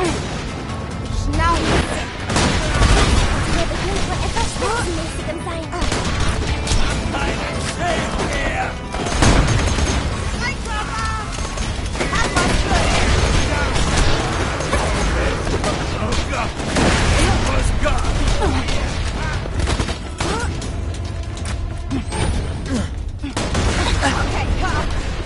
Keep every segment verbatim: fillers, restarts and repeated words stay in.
Schnauze! Der Beginn von etwas Spitzenmäßigem sein. Einen Schild her! Freikorber! Oh Gott! Was Gott! Okay, komm!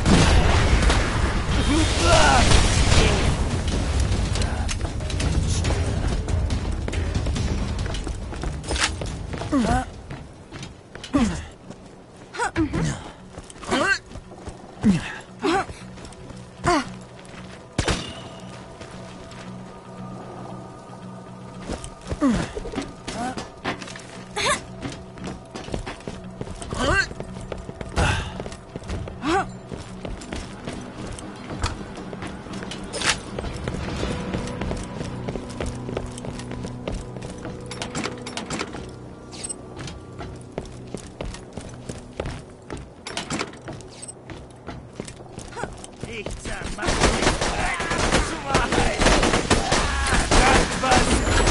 Ich zermache dich! Schwein! Das was!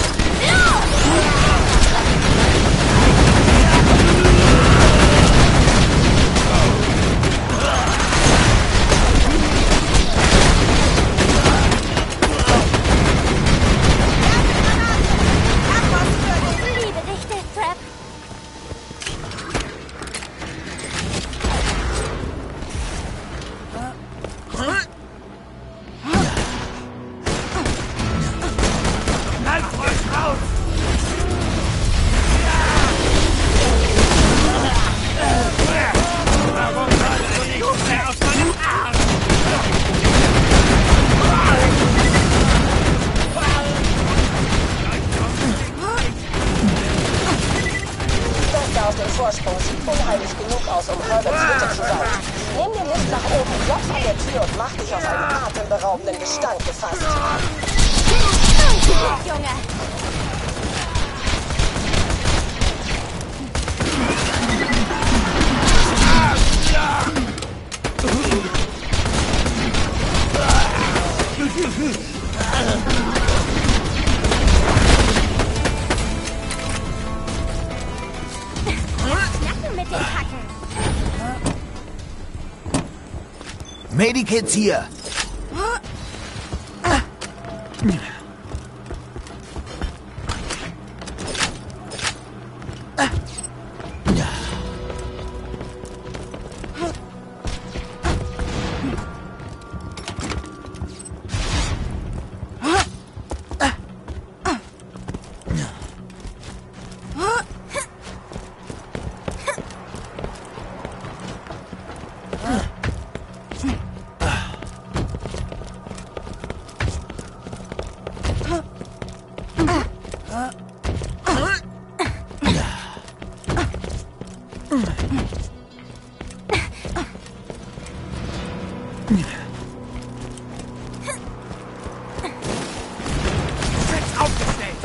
Liebe dich, Death Trap! Halt euch raus! Warum sollst du nicht mehr aus meinem Arm? Das da auf dem Vorsprung sieht unheilig genug aus, um Herberts Hütte zu sein. Nimm den Lift nach oben, klopf an der Tür und mach dich auf einen atemberaubenden Gestank gefasst. Gut, Junge! Knacken mit den Hacken! Medikits hier. Fest aufgestellt!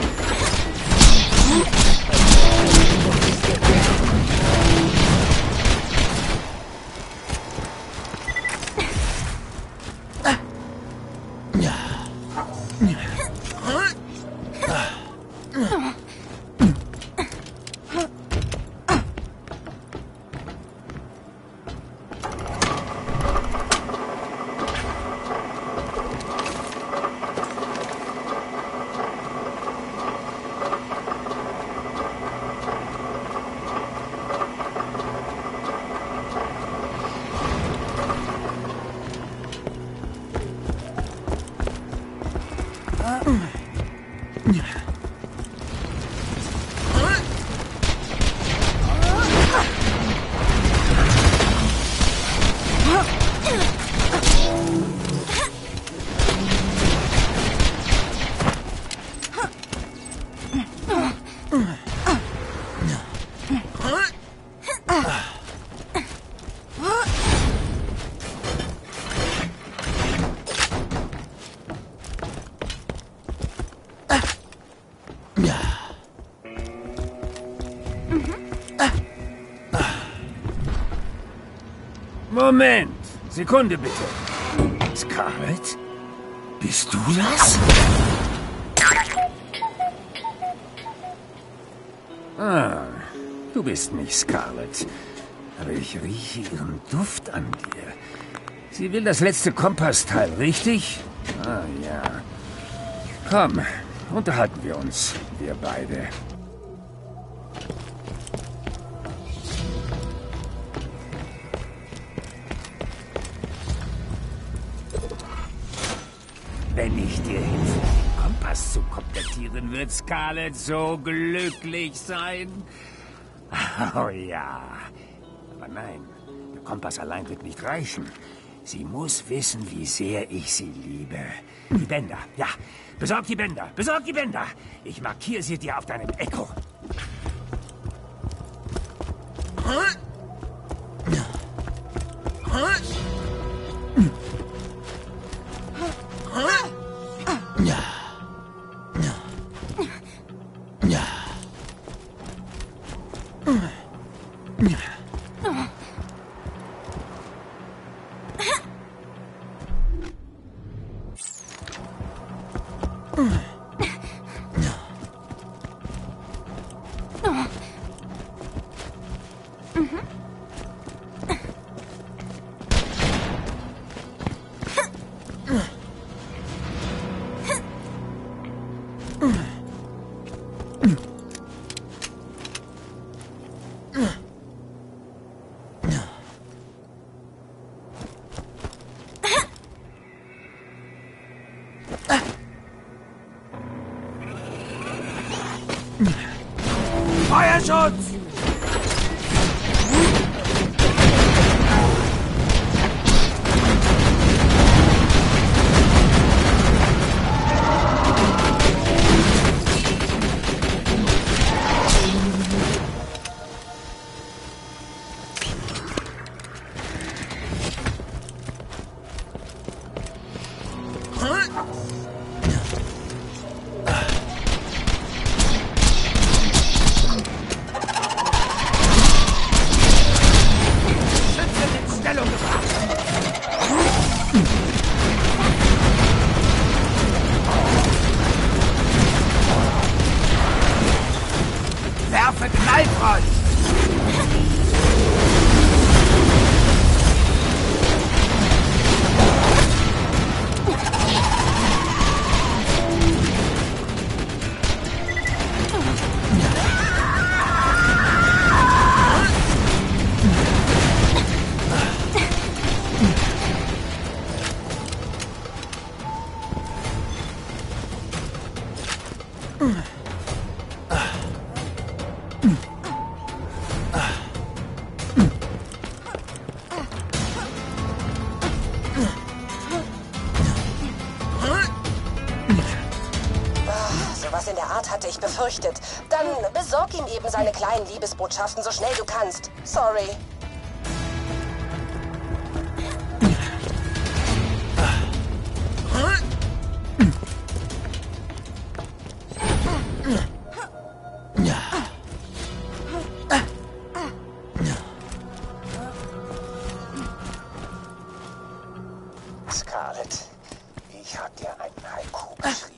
Moment. Sekunde bitte. Scarlett? Bist du das? Ah, du bist nicht Scarlett. Aber ich rieche ihren Duft an dir. Sie will das letzte Kompassteil, richtig? Ah, ja. Komm, unterhalten wir uns, wir beide. Wenn ich dir helfe, den Kompass zu komplettieren, wird Scarlett so glücklich sein. Oh ja. Aber nein, der Kompass allein wird nicht reichen. Sie muss wissen, wie sehr ich sie liebe. Die Bänder, ja. Besorg die Bänder, besorg die Bänder. Ich markiere sie dir auf deinem Echo. Feuerschutz! Werfe Knallfrost! Sowas in der Art hatte ich befürchtet. Dann besorg ihm eben seine kleinen Liebesbotschaften so schnell du kannst. Sorry. Scarlett, ich hab dir einen Haiku geschrieben.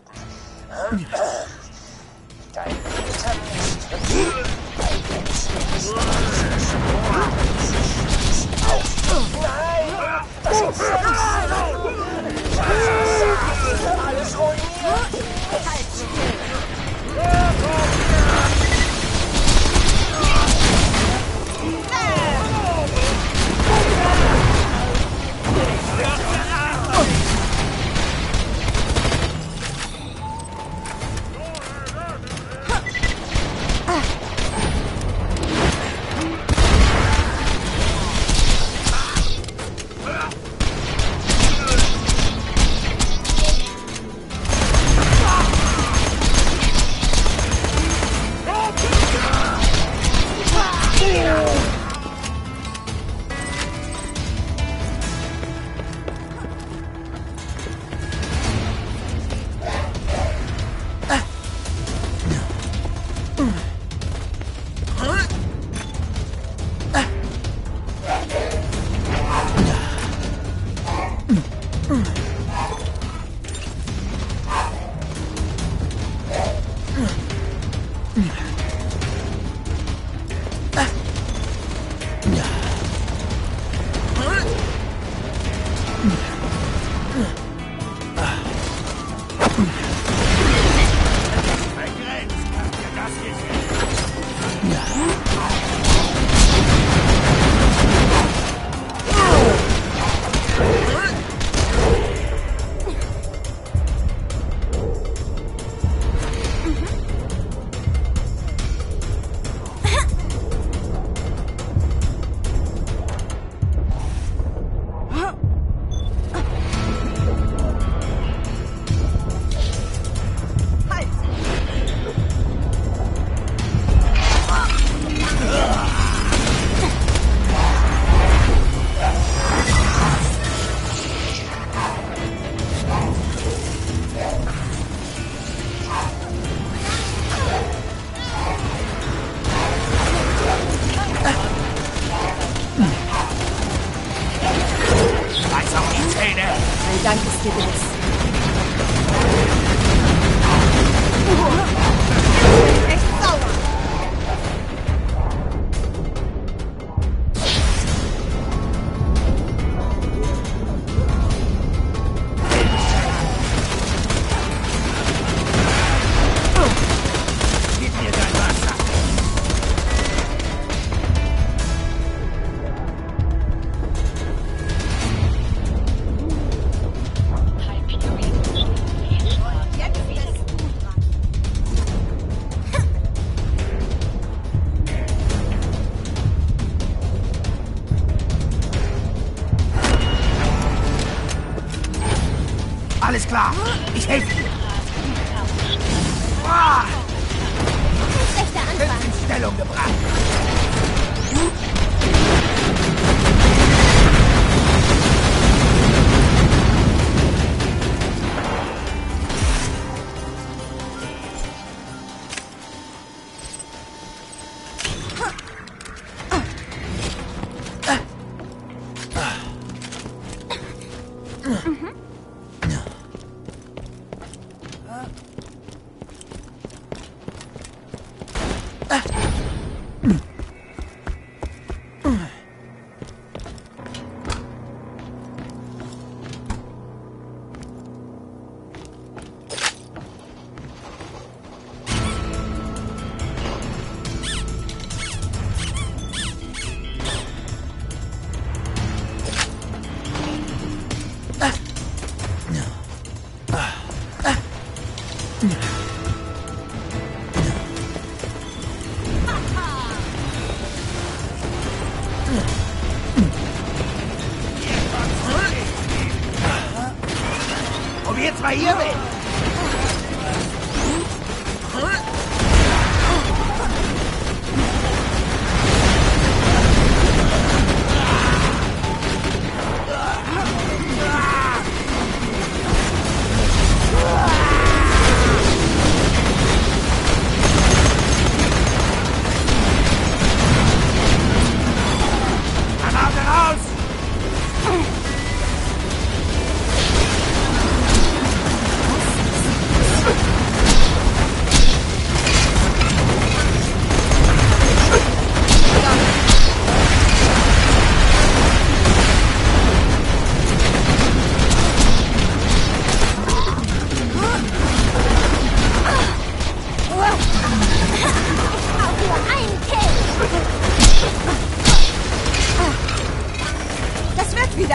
Dein Eltern ist dein Mensch ist auf. Nein, das ist Sex. Das ist alles ruiniert. Schiff in Stellung gebracht. Yeah.